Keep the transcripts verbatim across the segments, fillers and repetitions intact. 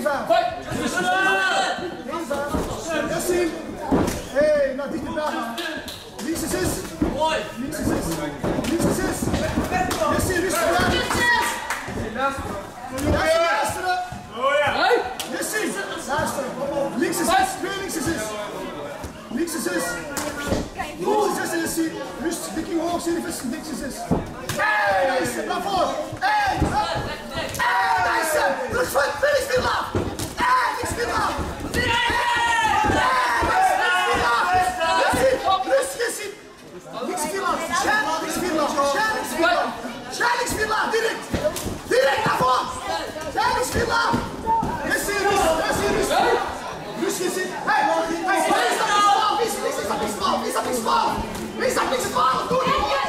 vijf. Yassine. Hey, nou dichterbij. Links is zes. Links is zes. Links is zes. Yassine, rustig aan. Yassine, luisteren. Yassine, luisteren. Links is zes. Twee links is zes. Links is zes. Links is zes, Yassine. Rustig, dikking hoog, zie je vast. Links is zes. Hey, nice. Naar voren. Hey. Hey, nice. Terug voor het finish, Villa. Hey, niks Villa. Niks Villa, Shanix Villa, Shanix Villa, Shanix Villa, direct, direct naar voren, Shanix Villa, Yassine, Yassine, rustig, rustig Yassine, hey, hey, wie is dat niks bal, wie is dat niks bal, wie is dat niks bal, wie is dat niks bal, doe niet man.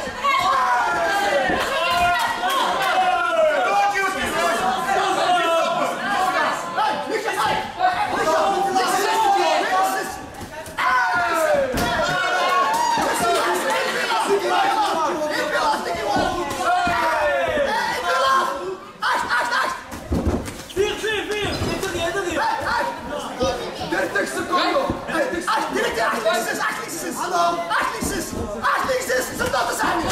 Hallo, acht links, acht links, zo dat te zijn.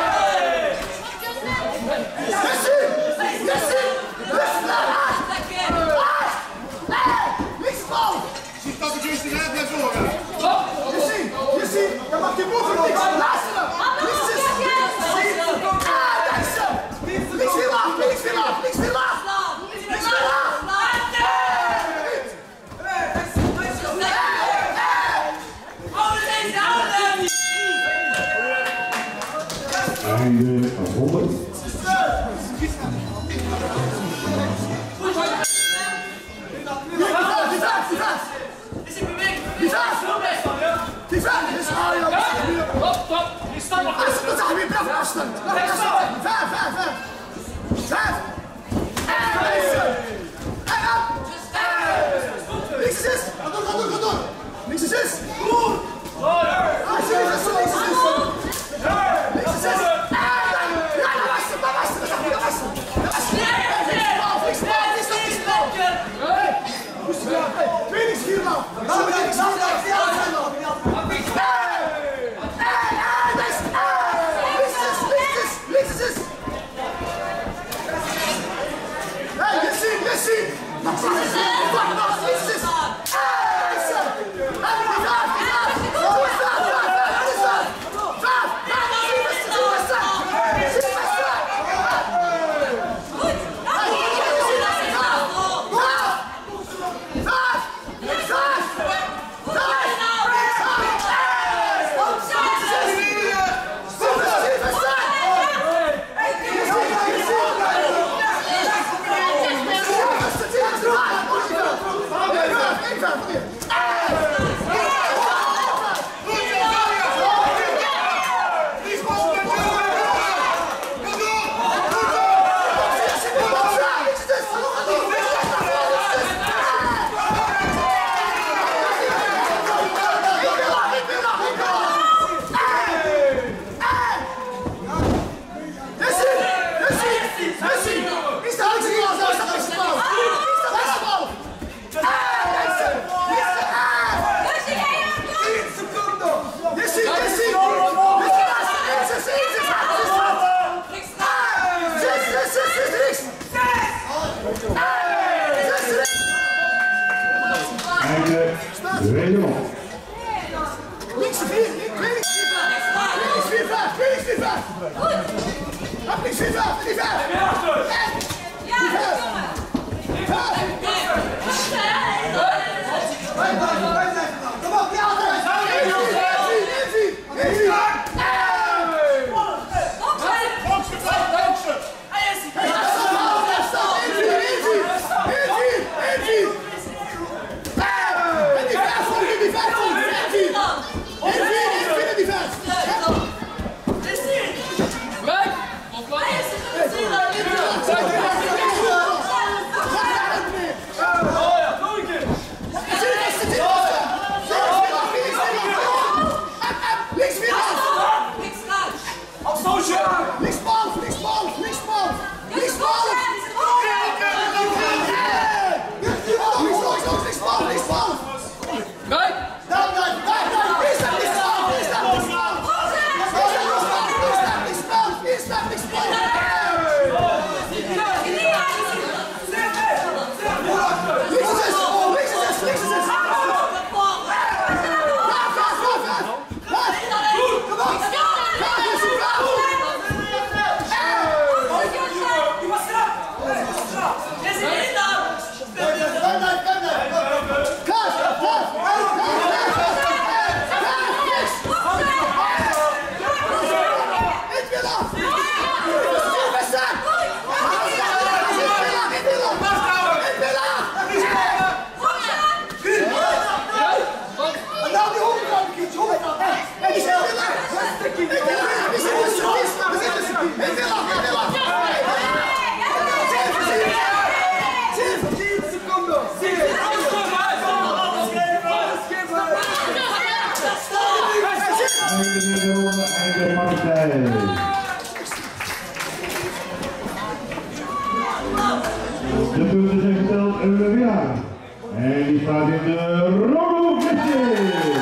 Yassine, Yassine, rustig naar acht. Acht, nee, linksbal. Zie dat ik rustig uit naar voren. Yassine, Yassine, dan mag je boven niks luisteren. Links is, ah, daar is ze. Links weer af, links weer af, links weer af. Links weer af. Einde honderd. Die vijf is Mario. Stop, stop. Die staat nog eens. Dat zijn weer blijven afstand. Vijf, vijf, vijf. Vijf. En deze. En op. Links is zes. Ga door, ga door, ga door. Links is zes. Ah, zie je dat zo? Links is zes. Links is zes. Ja, dat was het, dat was het. Dat was het. Dat was het. Links bal, links bal, links bal. Rustig aan. Twee links, vier bal. Laat me links, vier bal. Yassine! Wat is dit? Wat is dit? Links vier, links vier, links vier, vijf, links vier, vijf. Links vier, vijf, die vijf. Ja, jongen. Vijf. Kom op, ja, Hey! Einde de ronde, einde partij. De punten zijn geteld en we weer. En die staat in de rode hoek.